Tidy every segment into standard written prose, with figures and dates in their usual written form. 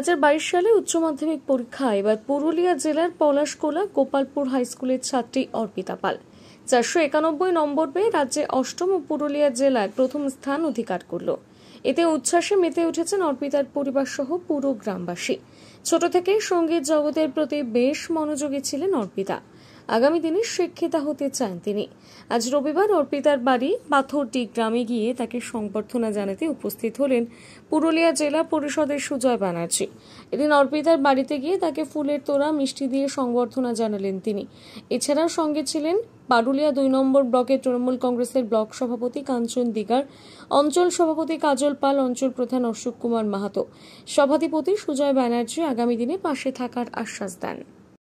2022 সালে উচ্চ মাধ্যমিক পরীক্ষা এবার পুরুলিয়া জেলার পলাশকোলা গোপালপুর হাই স্কুলের ছাত্রী অর্পিতা পাল 491 নম্বর পেয়ে রাজ্যে অষ্টম ও পুরুলিয়া জেলায় প্রথম স্থান অধিকার করল। এতে উচ্ছ্বাসে মেতে উঠেছেন অর্পিতার পরিবার সহ পুরো গ্রামবাসী। ছোট থেকেই সঙ্গীত জগতের প্রতি বেশ মনোযোগী ছিলেন অর্পিতা। আগামী দিনে শিক্ষিতা হতে চান তিনি। আজ রবিবার অর্পিতার বাড়ি পাথরটি গ্রামে গিয়ে তাকে সংবর্ধনা জানাতে উপস্থিত হলেন পুরুলিয়া জেলা পরিষদের সুজয় ব্যানার্জি। এদিন অর্পিতার বাড়িতে গিয়ে তাকে ফুলের তোড়া মিষ্টি দিয়ে সংবর্ধনা জানালেন তিনি। এছাড়াও সঙ্গে ছিলেন পারুলিয়া 2 নম্বর ব্লকের তৃণমূল কংগ্রেসের ব্লক সভাপতি কাঞ্চন দিগার, অঞ্চল সভাপতি কাজল পাল, অঞ্চল প্রধান অশোক কুমার মাহাতো। সভাধিপতি সুজয় ব্যানার্জি আগামী দিনে পাশে থাকার আশ্বাস দেন।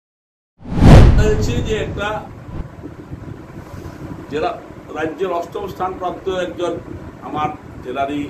যে একটা জেলা রাজ্যের অষ্টম স্থানপ্রাপ্ত একজন আমার জেলারই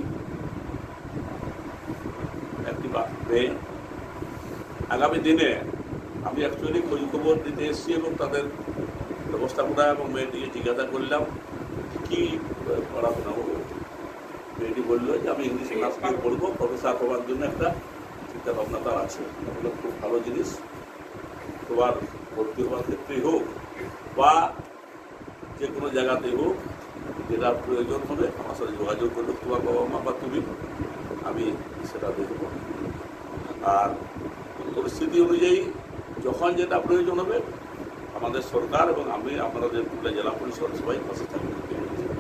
একটি মেয়ে। আগামী দিনে আমি অ্যাকচুয়ালি খোঁজ খবর দিতে এসেছি এবং তাদের ব্যবস্থাপনা এবং মেয়েটিকে জিজ্ঞাসা করলাম কি পড়াশোনা করবো। মেয়েটি বললো যে আমি ইংলিশ ক্লাস নিয়ে পড়বো, প্রফেসর হওয়ার জন্য একটা চিন্তা ভাবনা তার আছে। খুব ভালো জিনিস। তোমার ভর্তি হওয়ার ক্ষেত্রেই হোক বা যে কোনো জায়গাতেই হোক, যেটা প্রয়োজন হবে আমার সাথে যোগাযোগ করলে তোমার বাবা মা বা তুমি, আমি সেটা দেখব। আর পরিস্থিতি অনুযায়ী যখন যেটা প্রয়োজন হবে আমাদের সরকার এবং আমি আমাদের জেলা পরিষদ সবাই পাশে থাকবে।